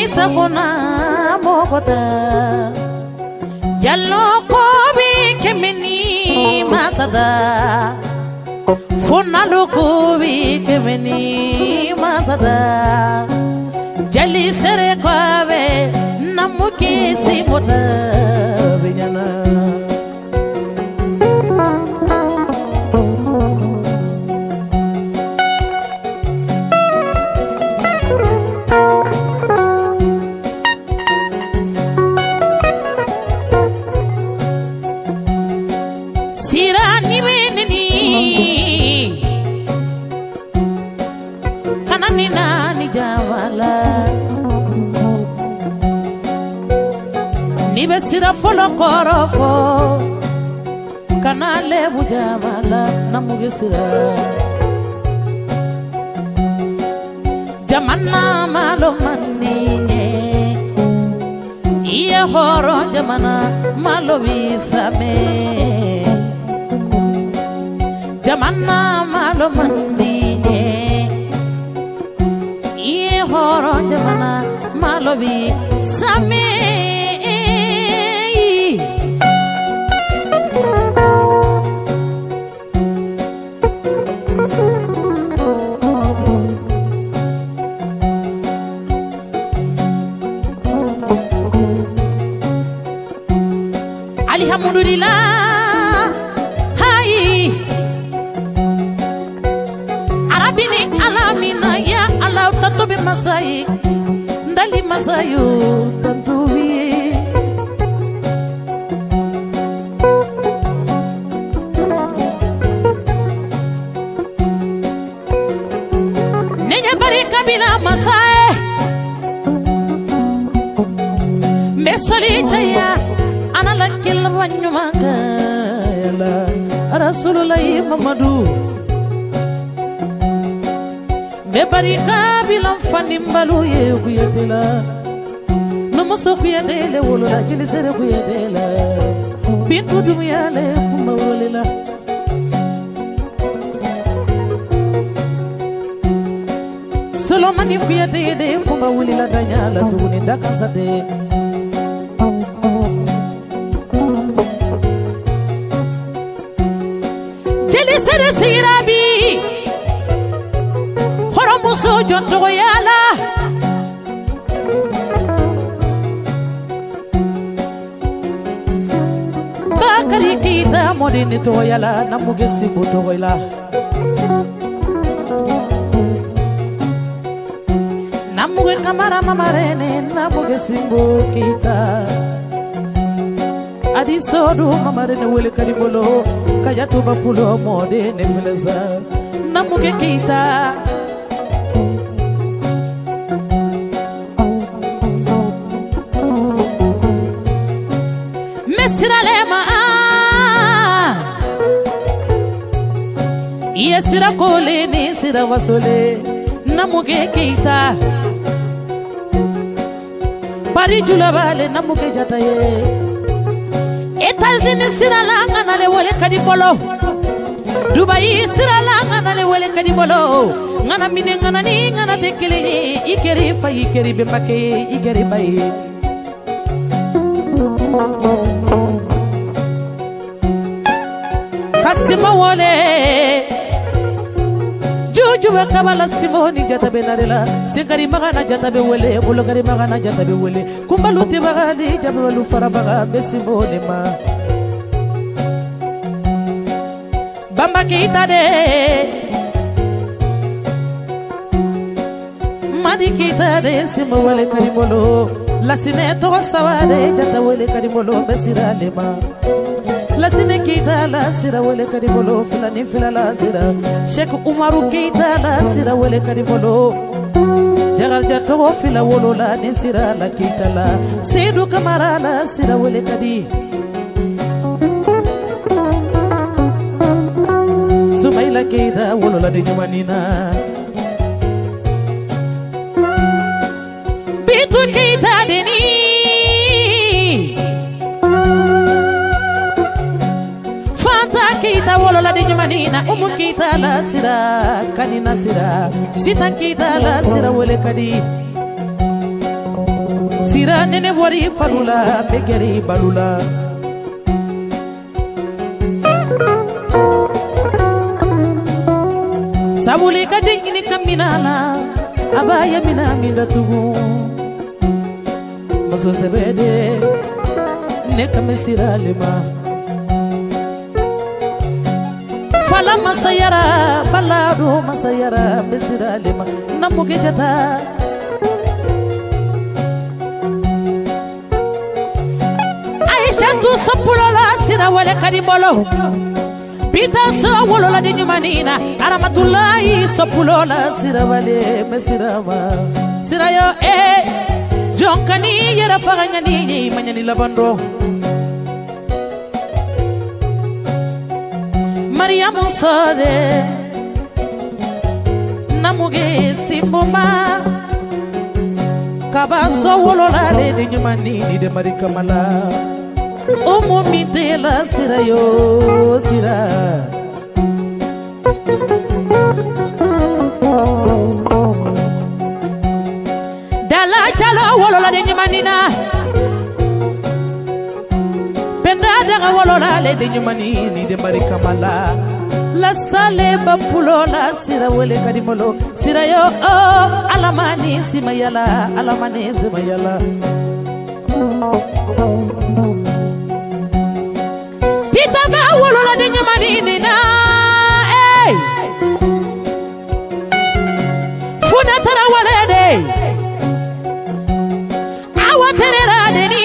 sakuna mokota jallo ko bi kemeni masada fonalu ko bi kemeni masada jali sere kwawe namuki simota binyana Sira folo korofo kanale bujamala namugisira jamana malo manine iye horo jamana malo visame jamana malo manine iye horo jamana malo visame Alhamdulillah, hai Arabini alamina ya Allah tatobe masai ndali masayo tantuwi nenya barika bila masai mesoli chaya ana lakil wanyumaka yala Rasulullah Muhammadu be barika bilam fanimbalu ye kuyatela no muso kuyatele wolola jili sere kuyatela bintu dumiyale kumawolila Solomani kuyatele kumawolila danyala tuni dakansate Sere sirabi horomuso jonto yala bakari kita modini to yala namuge sibuto yala namuge kamara mamarene namuge simbo kita adi sodu mamarene wele karibolo kaya tuba pulo mode nefleza namuge kita mesira lema yesira kole ni sira wasole namuge kita pari julabale namuge jataye Etazini siralanga na le wele kadibolo Dubai siralanga na le wele kadibolo Ngana mine ngana ni ngana tekele ikeri fa ikeri bemake ikeri bai Kasima wole Juju wa kabala simoni jatabe narela Sikari magana jatabe wele Bulogari magana jatabe wele Kumbaluti bagani jabalu farabaga besimoni ma Bamba kita de Madi kita de simo wele karimolo Lasine to sawade jata wele karimolo besira lema Lasine kita la sira wele karimolo filani filala sira Sheikh Umaru kita la sira wele karimolo Jagal jato fila wolo la ni sira la kita la Seydou Camara la sira wele kadi Sumaila kita wolo la di jumanina Bitu kita deni kita wolo la de jumanina umu kita la sira kanina sira sita kita la sira wele kadi sira nene wari falula begeri balula sabuli kadingini kaminala abaya mina minda tugu maso sebede ne kamesira lema fala masayara balado masayara besira lema namuge jata Aisha tu sapulola sira wale kadibolo Pita sa wolola di nyumanina Aramatullahi sapulola sira wale mesira ma sira yo jonkani yera faganyani manyani labando Maria Monsore Namuge Simboma Kabaso wolola de nyumani de Marika Mala Omo mitela sira yo sira Dala chala wolola de nyumanina Daga wolola le de nyumani ni de Marika Mala la sale bapulola sira wele kadimolo sira yo alamani simayala alamani simayala tita ba wolola de nyumani ni na funa tara wale de awaterera de ni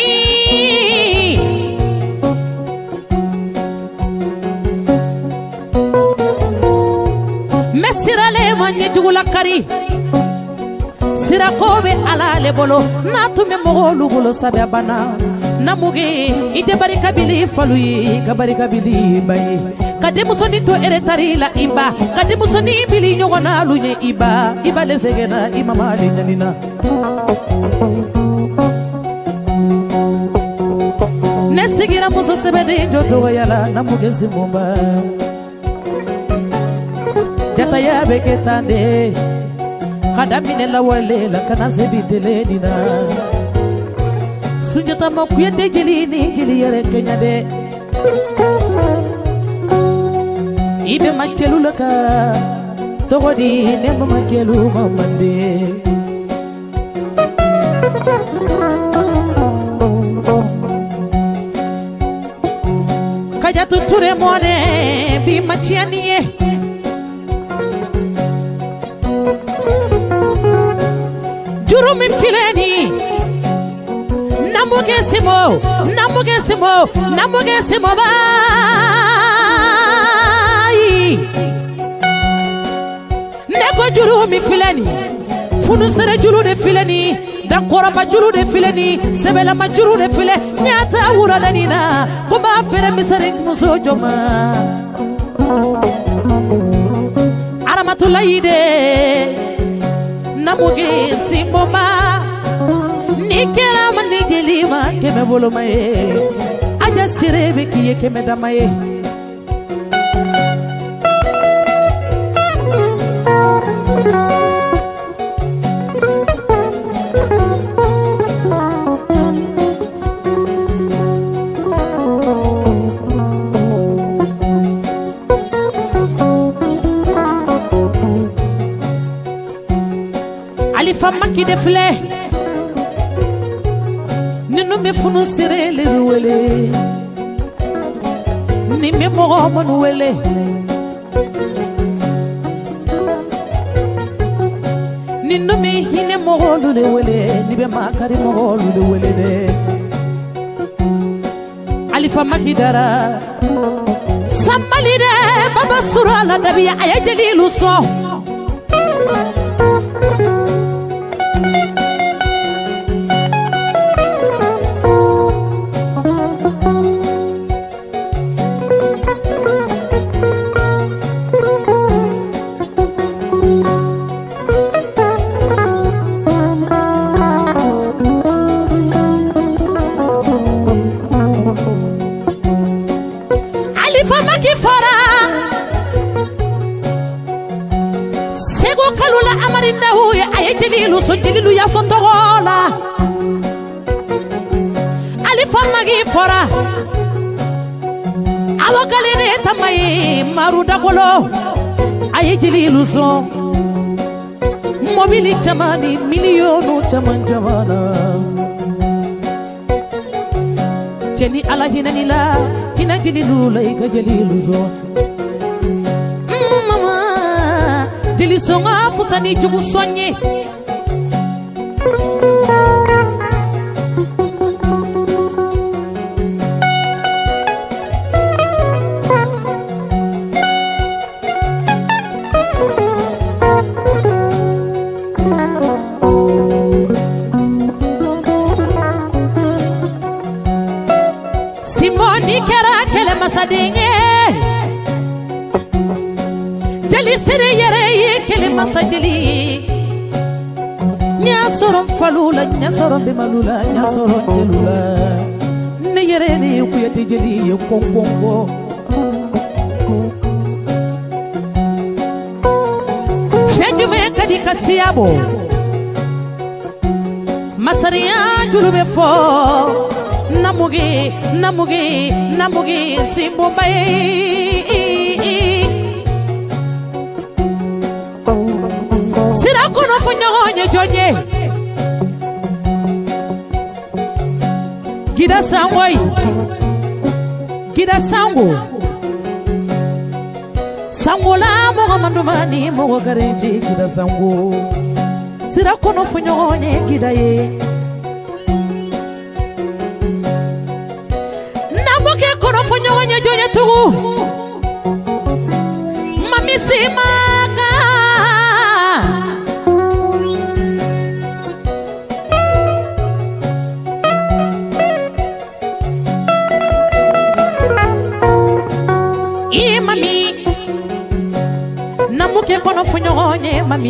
manye jugula kari sira kobe ala le bolo na tume mogolu bolo sabe bana namuge ite barika bili faluyi ka barika bili bayi kade musoni to eretari la imba kade musoni bili nyogona lunye iba lezegena imama le nyanina nesigira muso sebede jodo yala namuge zimumba Jata ya beketande Khadamine la wale la kana zebitele dina Sunjata makuyete jilini jili yere kenya de Ibe machelu laka Togodi nema machelu mamande Kajatu ture mone bi machianiye Jurumi fileni Namuge simo bai Neko jurumi fileni Funu sere juru de fileni Dankora pa juru de fileni Sebela ma juru de file Nyata wura lanina Kuma fere misare muso joma Aramatullahi de Namuge simboma Nikera mani jelima keme bolo maye Aja sirebe kiye keme damaye Fama ki defle Ninu me funu sire le wele Ni me mogo mon wele Ninu me hine mogo le wele Ni be makari mogo le wele de Ali fama ki dara Samali de baba sura la dabiya ayajeli luso tagi fora alo kalene tamay maru dagolo ay jililu son mobili chamani miliyonu chaman jamana jeni ala hinanila hina jililu lay ka jililu son mama jili songa futani jugu sonye Masadenge jali sere yere kele masajili nya soron falula nya soron be malula nya soron jelula ne yere ni ku yete jeli kongongo fejume kadi kasiabo masariya julube fo namugi simbo mai sira kono fonyoonye jonye gida sangwai gida sango la mo mandumani mo gareji gida sango sira kono fonyoonye gida ye fonyo wanya jonya tugu mami simaka I mami namuke kono fonyo wanya mami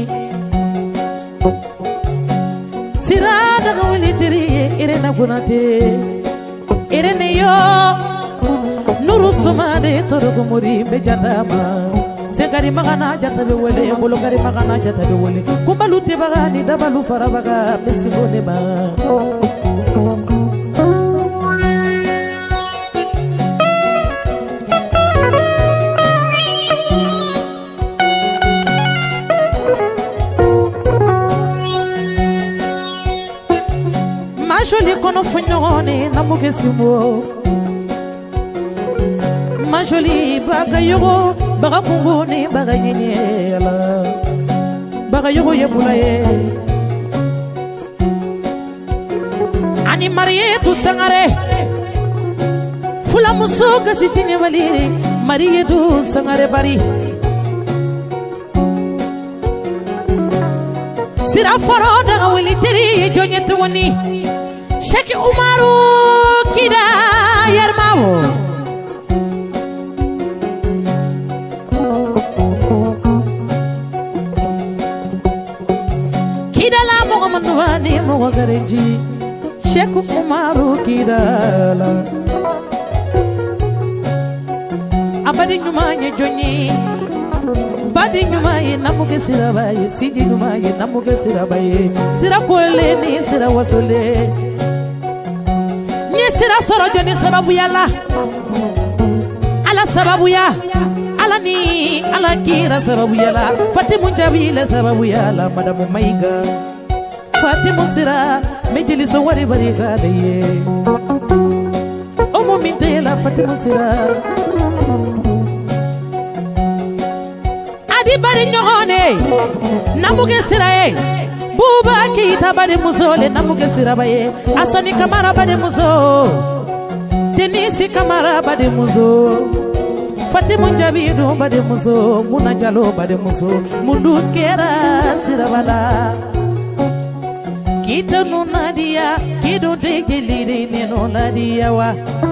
sirada gawili tiri irena gunate irene yo nuru sumade torogo muri be jatama segari magana jatabe wele mbolo gari magana jatabe wele kumbalu tebagani dabalu farabaga besibone ba majoli kono funyone namuke simo majoli baga yogo baga kunguni baga nyenyela baga yogo yebulaye ani mariye tu sangare fula musuka sitine walire mariye tu sangare bari sira foroda wili tiri jonyete woni Sheki Umaru kida yarmawo kida la mo manduani mo gareji Sheki Umaru kida la abadi nyuma nye jonyi badi nyuma ye namuge sirabaye siji nyuma ye namuge sirabaye sira kwele ni sira wasole sira soro joni sababu yalla ala sababu ya ala ni ala kira sababu yalla Fatimu Jabila sababu yalla madamu maiga Fatimu sira mejili so wari bari gadaye omo mintela Fatimu sira adi bari nyone namuge sira Buba kita bade muzole namuge sirabaye Asani Kamara bade muzo Denisi Kamara bade muzo Fatimu Jabiru bade muzo Muna Jalo bade muzo Mundu kera sirabala Kita nunadia Kido dejiliri nino nadia wa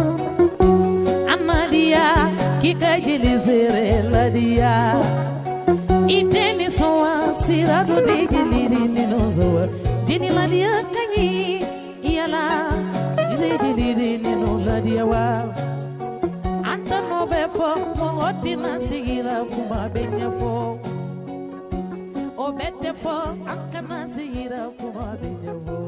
Anadia Kika jilizere ladia Iteni soa sirado dejiliri nino zoa Jini ladia kanyi Iyala Dejiliri nino ladia wa Anta no befo Mohoti na sigira kuma benya fo Obete fo Anka na sigira kuma benya fo